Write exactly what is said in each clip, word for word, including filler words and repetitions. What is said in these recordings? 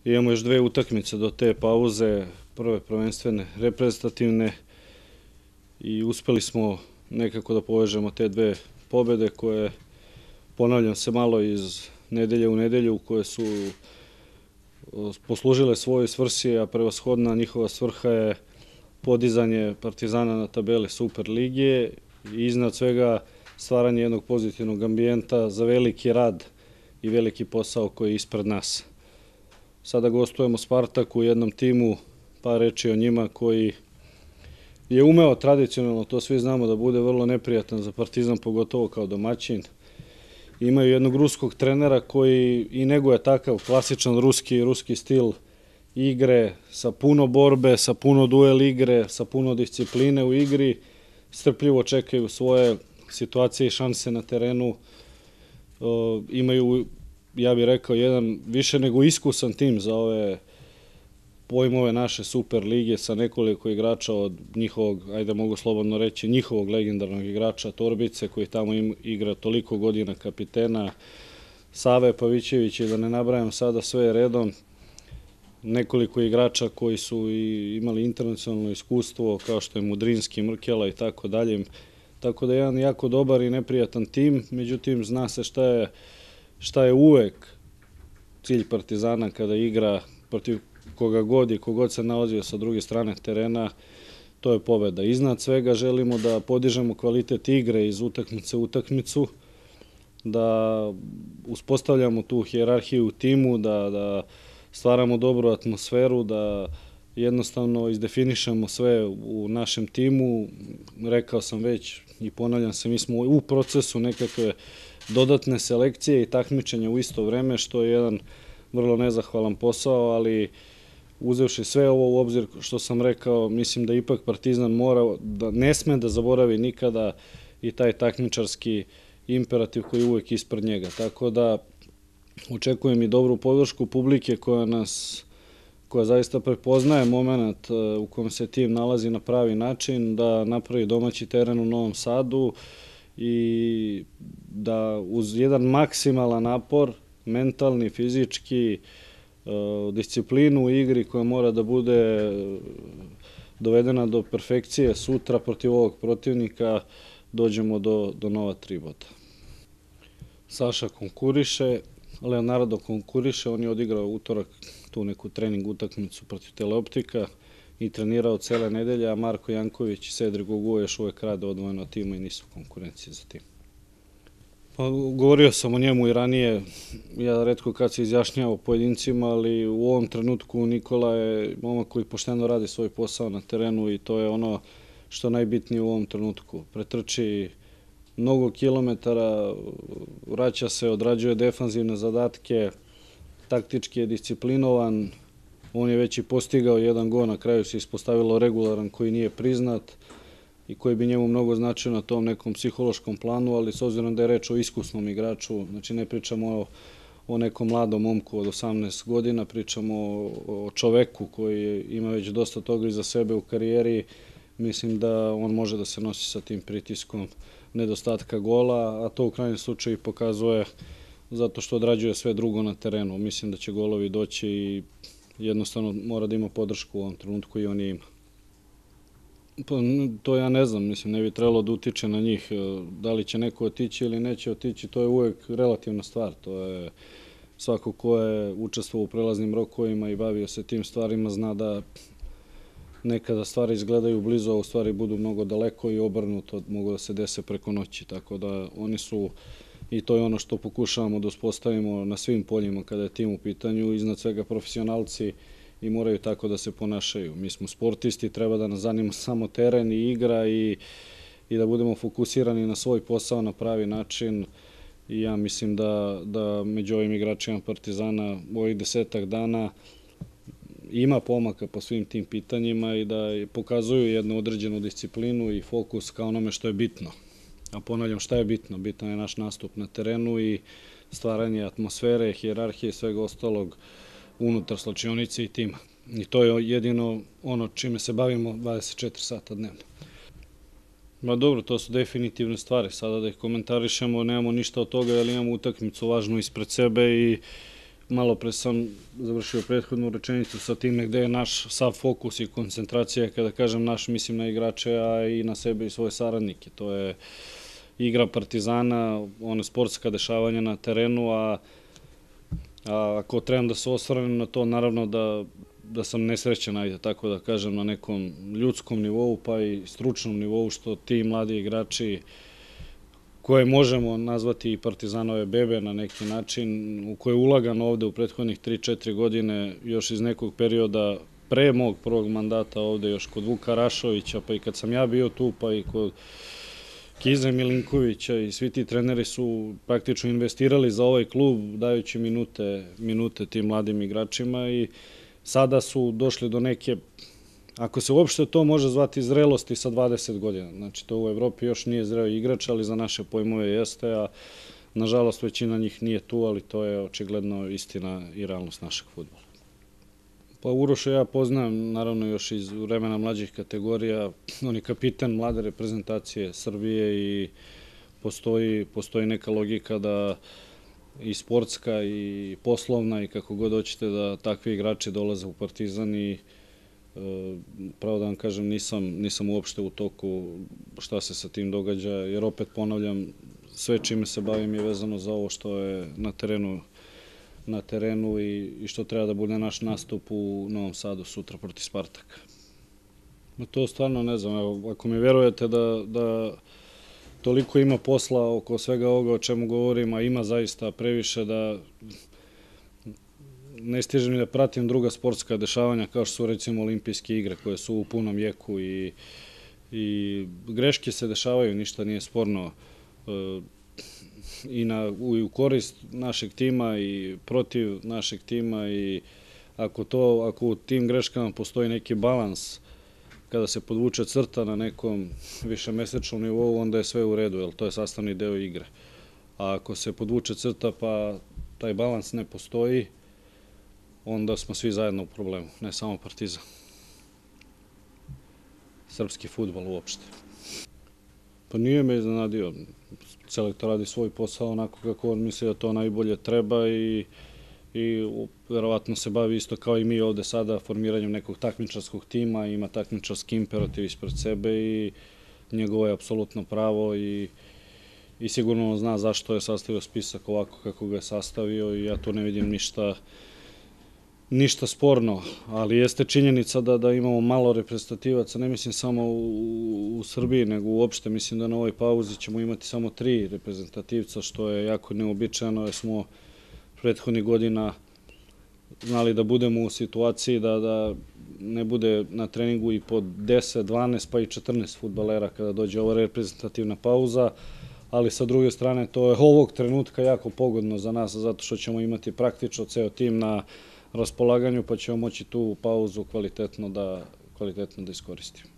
Imamo još dve utakmice do te pauze, prve prvenstvene, reprezentativne i uspeli smo nekako da povežemo te dve pobede koje, ponavljam se malo iz nedelje u nedelju, koje su poslužile svojoj svrsi, a prevashodna njihova svrha je podizanje Partizana na tabeli Super lige i iznad svega stvaranje jednog pozitivnog ambijenta za veliki rad i veliki posao koji je ispred nas. Sada gostujemo Spartak u jednom timu, par reči o njima, koji je umeo tradicionalno, to svi znamo, da bude vrlo neprijatan za Partizan, pogotovo kao domaćin. Imaju jednog ruskog trenera koji i neguje takav klasičan ruski, ruski stil igre, sa puno borbe, sa puno duel igre, sa puno discipline u igri, strpljivo čekaju svoje situacije i šanse na terenu. Imaju, ja bih rekao, jedan više nego iskusan tim za ove pojmove naše Super lige, sa nekoliko igrača od njihovog, ajde mogu slobodno reći, njihovog legendarnog igrača Torbice, koji tamo igra toliko godina, kapitena Save Pavićević, i da ne nabrajam sada sve redom, nekoliko igrača koji su i imali internacionalno iskustvo, kao što je Mudrinski, Mrkela i tako dalje. Tako da je jedan jako dobar i neprijatan tim, međutim zna se šta je, šta je uvek cilj Partizana kada igra protiv koga god i kogod se nalazio sa druge strane terena, to je pobeda. Iznad svega želimo da podižemo kvalitet igre iz utakmice u utakmicu, da uspostavljamo tu hijerarhiju u timu, da, da stvaramo dobru atmosferu, da jednostavno izdefinišemo sve u našem timu. Rekao sam već i ponavljam se, mi smo u procesu nekakve dodatne selekcije i takmičenja u isto vreme, što je jedan vrlo nezahvalan posao, ali uzevši sve ovo u obzir što sam rekao, mislim da ipak Partizan mora, da ne sme da zaboravi nikada i taj takmičarski imperativ koji je uvek ispred njega. Tako da očekujem i dobru podršku publike koja nas, koja zaista prepoznaje moment u kojem se tim nalazi na pravi način, da napravi domaći teren u Novom Sadu i da uz jedan maksimalan napor, mentalni, fizički, disciplinu u igri koja mora da bude dovedena do perfekcije sutra protiv ovog protivnika, dođemo do, do nova tri boda. Saša konkuriše, Leonardo konkuriše, on je odigrao utorak tu neku trening utakmicu protiv Teleoptika i trenirao cele nedelje, a Marko Janković i Cedric Gugu još uvek rade odvojeno od tima i nisu konkurencije za tim. Pa, govorio sam o njemu i ranije, ja retko kad se izjašnjava o pojedincima, ali u ovom trenutku Nikola je momak koji pošteno radi svoj posao na terenu i to je ono što je najbitnije u ovom trenutku. Pretrči mnogo kilometara, vraća se, odrađuje defanzivne zadatke, taktički je disciplinovan, on je već i postigao jedan gol, na kraju se ispostavilo regularan koji nije priznat i koji bi njemu mnogo značio na tom nekom psihološkom planu, ali s obzirom da je reč o iskusnom igraču, znači ne pričamo o, o nekom mladom momku od osamnaest godina, pričamo o, o čoveku koji ima već dosta toga iza sebe u karijeri, mislim da on može da se nosi sa tim pritiskom nedostatka gola, a to u krajnjem slučaju pokazuje zato što odrađuje sve drugo na terenu. Mislim da će golovi doći i jednostavno mora da ima podršku u ovom trenutku i on je ima. Pa, to ja ne znam, mislim, ne bi trebalo da utiče na njih. Da li će neko otići ili neće otići, to je uvek relativna stvar. To je svako ko je učestvovao u prelaznim rokovima i bavio se tim stvarima zna da nekada stvari izgledaju blizu, a u stvari budu mnogo daleko i obrnuto mogu da se dese preko noći. Tako da oni su, i to je ono što pokušavamo da uspostavimo na svim poljima kada je tim u pitanju, iznad svega profesionalci i moraju tako da se ponašaju. Mi smo sportisti, treba da nas zanima samo teren i igra i, i da budemo fokusirani na svoj posao na pravi način. I ja mislim da, da među ovim igračima Partizana u ovih desetak dana ima pomaka po svim tim pitanjima i da pokazuju jednu određenu disciplinu i fokus ka onome što je bitno. A ponavljam, šta je bitno? Bitno je naš nastup na terenu i stvaranje atmosfere, hijerarhije i svega ostalog unutar slačionice i tima. I to je jedino ono čime se bavimo dvadeset četiri sata dnevno. Ma dobro, to su definitivne stvari. Sada da ih komentarišemo, nemamo ništa od toga, jer imamo utakmicu važnu ispred sebe i malo pre sam završio prethodnu rečenicu sa time gde je naš sav fokus i koncentracija, kada kažem naš, mislim na igrače, a i na sebe i svoje saradnike. To je igra Partizana, one sportska dešavanja na terenu, a, a ako trebam da se osvrnem na to, naravno da, da sam nesrećan, ajde tako da kažem, na nekom ljudskom nivou, pa i stručnom nivou, što ti mladi igrači koje možemo nazvati i Partizanove bebe na neki način, u koje je ulagano ovde u prethodnih tri četiri godine, još iz nekog perioda pre mog prvog mandata ovde, još kod Vuka Rašovića, pa i kad sam ja bio tu, pa i kod Kize Milinkovića i svi ti treneri su praktično investirali za ovaj klub, dajući minute, minute tim mladim igračima i sada su došli do neke, ako se uopšte to može zvati zrelosti sa dvadeset godina. Znači, to u Evropi još nije zreo igrač, ali za naše pojmove jeste, a nažalost većina njih nije tu, ali to je očigledno istina i realnost našeg fudbala. Pa Uroša ja poznajem, naravno, još iz vremena mlađih kategorija. On je kapitan mlade reprezentacije Srbije i postoji, postoji neka logika da i sportska i poslovna i kako god hoćete da takvi igrači dolaze u Partizan i pravo da vam kažem, nisam, nisam uopšte u toku šta se sa tim događa, jer opet ponavljam, sve čime se bavim je vezano za ovo što je na terenu, na terenu i, i što treba da bude naš nastup u Novom Sadu sutra protiv Spartaka. No, to stvarno ne znam, evo, ako mi verujete da, da toliko ima posla oko svega ovoga o čemu govorim, a ima zaista previše, da ne stižem ni da pratim druga sportska dešavanja kao što su recimo olimpijske igre koje su u punom jeku i, i greške se dešavaju, ništa nije sporno e, i, na, i u korist našeg tima i protiv našeg tima i ako, to, ako u tim greškama postoji neki balans kada se podvuče crta na nekom višemesečnom nivou, onda je sve u redu, jer to je sastavni deo igre. A ako se podvuče crta pa taj balans ne postoji, onda smo svi zajedno u problemu, ne samo Partizan. Srpski fudbal uopšte. Pa nije me iznenadio. Selektor radi svoj posao onako kako on misli da to najbolje treba i, i verovatno se bavi isto kao i mi ovde sada formiranjem nekog takmičarskog tima, ima takmičarski imperativ ispred sebe i njegovo je apsolutno pravo i i sigurno on zna zašto je sastavio spisak ovako kako ga je sastavio i ja tu ne vidim ništa ništa sporno, ali jeste činjenica da, da imamo malo reprezentativaca, ne mislim samo u, u Srbiji, nego uopšte mislim da na ovoj pauzi ćemo imati samo tri reprezentativca, što je jako neobičajno, jer smo prethodnih godina znali da budemo u situaciji da, da ne bude na treningu i po deset, dvanaest pa i četrnaest fudbalera kada dođe ova reprezentativna pauza, ali sa druge strane to je ovog trenutka jako pogodno za nas, zato što ćemo imati praktično ceo tim na raspolaganju, pa ćemo moći tu pauzu kvalitetno da, kvalitetno da iskoristimo.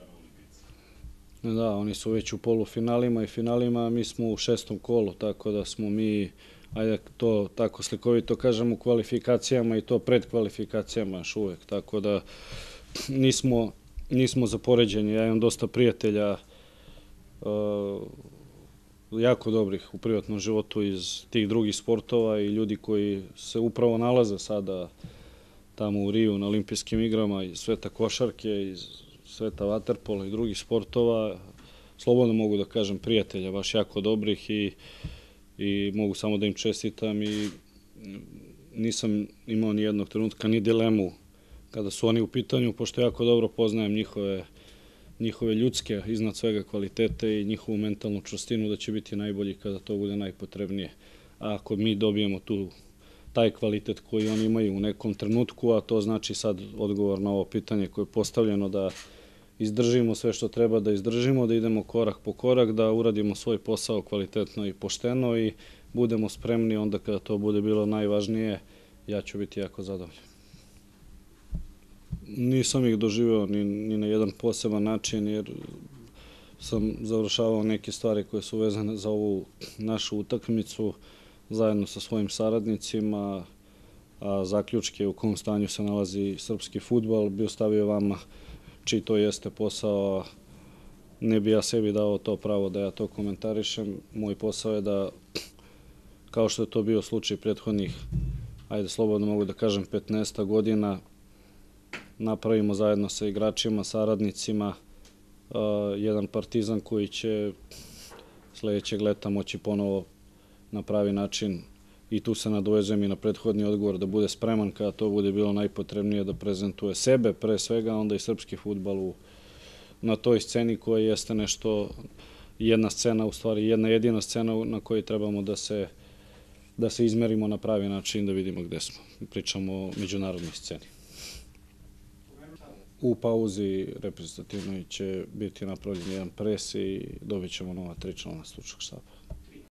Da, oni su već u polufinalima i finalima, mi smo u šestom kolu, tako da smo mi, ajde to tako slikovito kažem, u kvalifikacijama i to pred kvalifikacijama još uvek, tako da nismo, nismo za poređenje. Ja imam dosta prijatelja uh, jako dobrih u privatnom životu iz tih drugih sportova i ljudi koji se upravo nalaze sada tamo u Riju na olimpijskim igrama iz sveta košarke, iz sveta vaterpola i drugih sportova. Slobodno mogu da kažem prijatelja, baš jako dobrih i, i mogu samo da im čestitam i nisam imao ni jednog trenutka ni dilemu kada su oni u pitanju, pošto jako dobro poznajem njihove njihove ljudske, iznad svega kvalitete i njihovu mentalnu čvrstinu da će biti najbolji kada to bude najpotrebnije. A ako mi dobijemo tu taj kvalitet koji oni imaju u nekom trenutku, a to znači sad odgovor na ovo pitanje koje je postavljeno, da izdržimo sve što treba da izdržimo, da idemo korak po korak, da uradimo svoj posao kvalitetno i pošteno i budemo spremni onda kada to bude bilo najvažnije, ja ću biti jako zadovoljan. Nisam ih doživeo ni, ni na jedan poseban način, jer sam završavao neke stvari koje su vezane za ovu našu utakmicu zajedno sa svojim saradnicima, a zaključke u kom stanju se nalazi srpski fudbal bi ostavio vama, čiji to jeste posao. Ne bi ja sebi dao to pravo da ja to komentarišem. Moj posao je da, kao što je to bio slučaj prethodnih ajde slobodno mogu da kažem, petnaest godina, napravimo zajedno sa igračima, saradnicima, uh, jedan Partizan koji će sledećeg leta moći ponovo na pravi način, i tu se nadovezujem i na prethodni odgovor, da bude spreman kada to bude bilo najpotrebnije, da prezentuje sebe pre svega, onda i srpski fudbal u, na toj sceni koja jeste nešto, jedna scena, u stvari jedna jedina scena na kojoj trebamo da se, da se izmerimo na pravi način, da vidimo gde smo. Pričamo o međunarodnoj sceni. U pauzi reprezentativnoj će biti napravljen jedan pres i dobit ćemo nova tri člana stručnog štaba.